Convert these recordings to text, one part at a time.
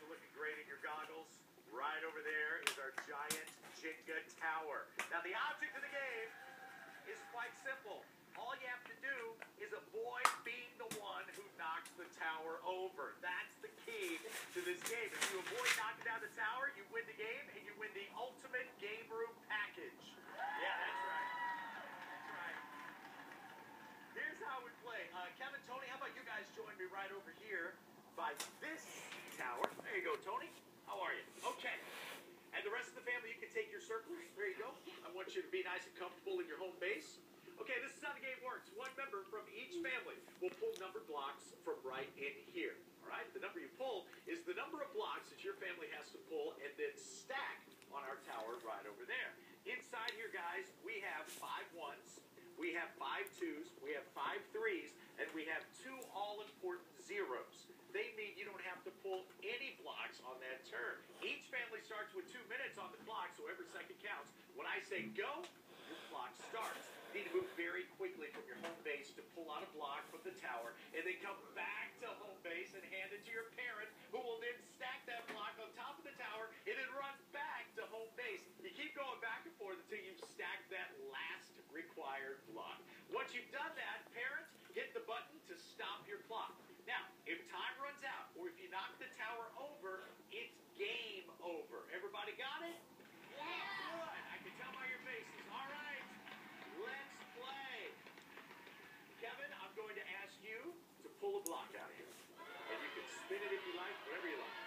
are looking great in your goggles. Right over there is our giant Jenga tower. Now, the object of the game is quite simple. All you have to do is avoid being the one who knocks the tower over. That's the key to this game. If you avoid knocking down the tower, you win the game, and you win the ultimate game room package. Yeah, that's right. That's right. Here's how we play. Kevin, Tony, how about you guys join me right over here by this tower? There you go, Tony. How are you? Okay. And the rest of the family, you can take your circles. There you go. I want you to be nice and comfortable in your home base. Okay, this is how the game works. One member from each family will pull numbered blocks from right in here. All right? The number you pull is the number of blocks that your family has to pull and then stack on our tower right over there. Inside here, guys, we have 5 ones, we have 5 twos, we have 5 threes, and we have 2 all-important zeros. They mean you don't have to pull any blocks on that turn. Each family starts with 2 minutes on the clock, so every second counts. When I say go, your clock starts. You need to move very quickly from your home base to pull out a block from the tower, and then come back to home base and hand it to your parent, who will then stack that block on top of the tower, and then run back to home base. You keep going back and forth until you've stacked that last required block. Once you've done that, parents, hit the button to stop your clock. Now, if time runs out, or if you knock the tower over, it's game over. Everybody got it? Yeah. Good. I can tell by your faces. All right. Let's play. Kevin, I'm going to ask you to pull a block out of here. And you can spin it if you like, whatever you like.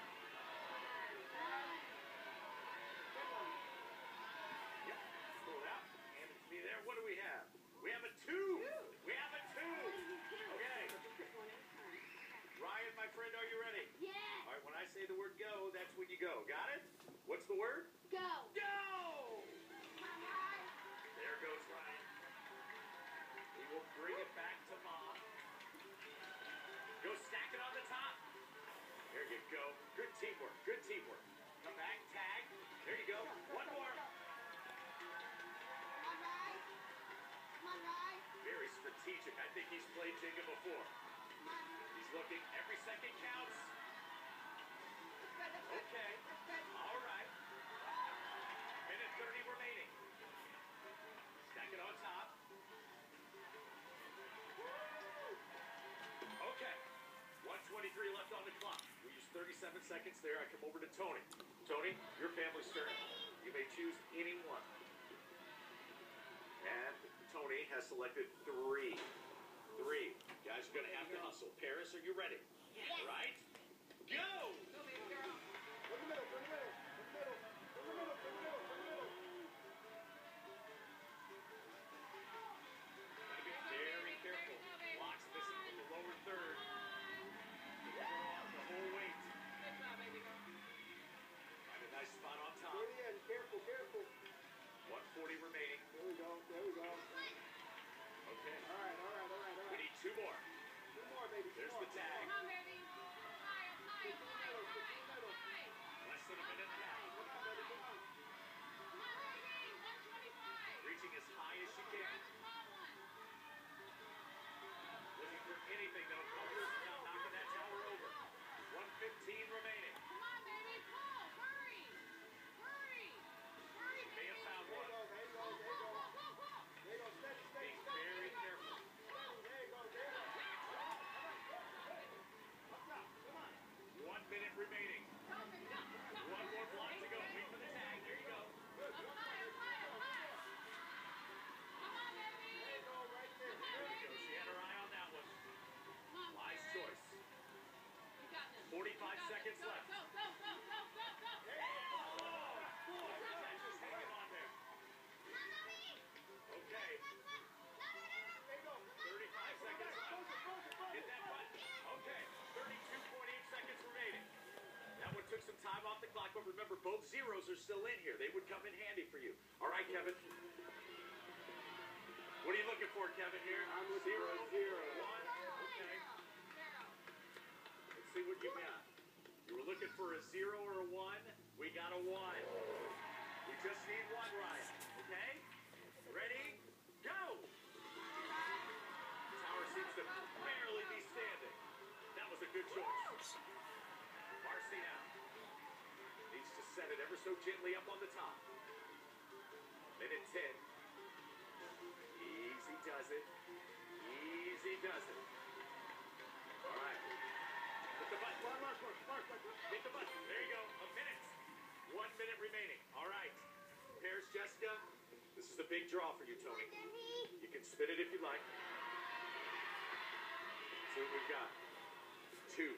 Yep. Pull it out. Hand it to me there. What do we have? We have a 2. We have a 2. Okay. Ryan, my friend, are you ready? Yeah. All right, when I say the word go, that's when you go. Got it? What's the word? Go. Go! There goes Ryan. He will bring it back to Mom. Go stack it on the top. There you go. Good teamwork. Good teamwork. Come back, tag. There you go. One more. Come on, Ryan. Come on, Ryan. Very strategic. I think he's played Jenga before. Come on. He's looking. Every second counts. Okay. All right. Minute 30 remaining. Stack it on top. Okay. 1:23 left on the clock. We use 37 seconds there. I come over to Tony. Tony, your family's turn. You may choose any one. And Tony has selected 3. 3. Guys are going to have to hustle. Paris, are you ready? Yes. Right? Go! Go, baby girl. Gotta be very careful. Blocks missing from the lower third. Throw off the whole weight. Find a nice spot on top. Careful, careful. 1:40 remaining. There we go, there we go. Okay. All right, all right, all right, all We right. need 2 more. 2 more, baby. There's the tag. Less than a minute and a half. Reaching as high as she can. Looking for anything that'll come loose without knocking that tower over. 1:15 remaining. May have found There one. you go, there you go, there you go. There you go, steady, steady, Being steady. very careful. There you go, there you go. Up now, come on. 1 minute remaining. 1 more block to go. Wait for the tag. There you go. Good, good. There you go, right there. There we go. She had her eye on that one. Wise choice. 45 seconds left. Go, go, go, go, go, go. Oh, boy, that's just hanging on there. Okay. There you go. 35 seconds left. Hit that button. Okay. 32.8 seconds remaining. That one took some time off the clock, but remember, both zeros are still in here. They would come in handy for you. All right, Kevin. What are you looking for, Kevin, here? I'm looking for a 0. 1. Okay. Let's see what you got. You were looking for a 0 or a 1. We got a 1. We just need 1, Ryan. Okay? Ready? Go! Tower seems to barely be standing. That was a good choice. Marcy now. set it ever so gently up on the top. Minute 10. Easy does it. Easy does it. All right. Hit the button. Hit the button. There you go. A minute. 1 minute remaining. All right. Pairs, Jessica. This is the big draw for you, Tony. You can spin it if you like. See what we've got. Two.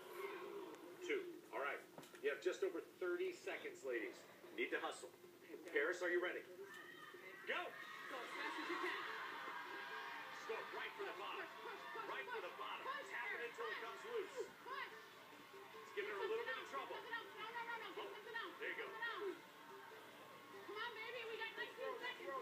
All right. You have just over 30 seconds, ladies. Need to hustle. Paris, are you ready? Go! Go as fast as you can. Just go right for the bottom. Right for the bottom. Tap it until it comes loose. Push. It's giving her a little bit of trouble. No. Get something out. There you go. Come on, baby. We got 19 seconds. Go.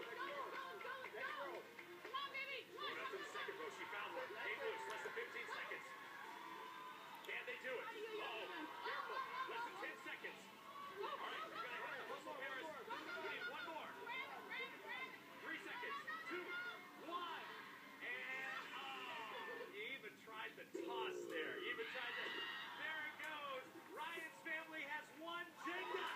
Come on, baby. Come Going up to the second row. She found one. Came loose. Less than 15 seconds. Can they do it? Oh, careful. Less than 10 seconds. All right, you're going to have to hustle, Paris. We need one more. 3 seconds. 2, 1. And, you even tried the toss there. You even tried the... There it goes. Ryan's family has won Jenga.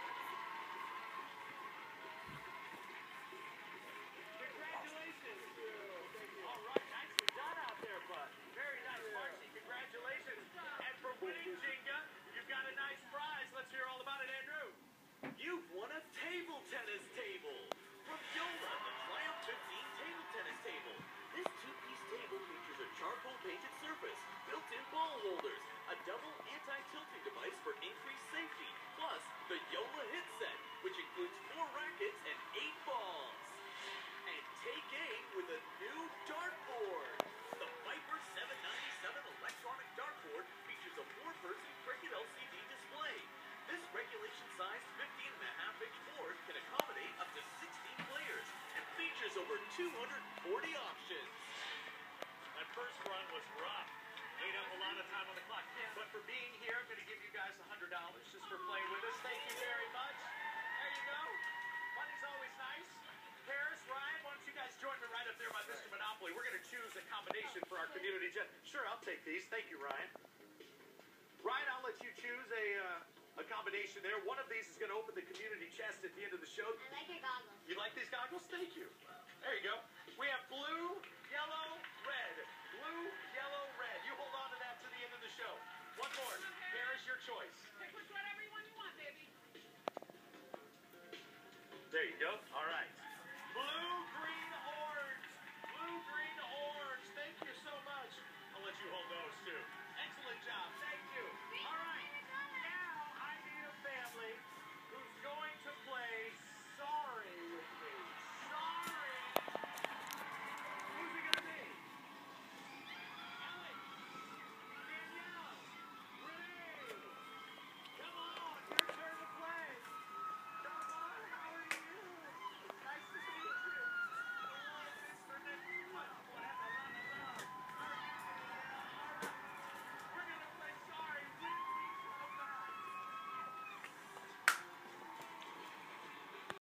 Congratulations. All right, nicely done out there, bud. Very nice, Marcy. Congratulations. And for winning Jenga, you've got a nice prize. Let's hear all about it, Andrew. You've won a table tennis table from Yola, the Triumph 15 table tennis table. This two-piece table features a charcoal painted surface, built-in ball holders, a double anti-tilting device for increased safety, plus the Yola hit set, which includes 4 rackets and 8 balls. And take aim with a new dartboard. The Viper 797 electronic dartboard features a 4-person Cricut LCD display. This regulation-sized 15.5-inch board can accommodate up to 16 players and features over 240 options. That first run was rough. Ate up a lot of time on the clock. But for being here, I'm going to give you guys $100 just for playing with us. Thank you very much. There you go. Money's always nice. Paris, Ryan, why don't you guys join me right up there by Mr. Monopoly? We're going to choose a combination for our community jet. Sure, I'll take these. Thank you, Ryan. Ryan, I'll let you choose a combination there. One of these is going to open the community chest at the end of the show. I like your goggles. You like these goggles? Thank you. There you go. We have blue, yellow, red. Blue, yellow, red. You hold on to that to the end of the show. One more. Paris, your choice. Pick whatever one you want, baby. There you go.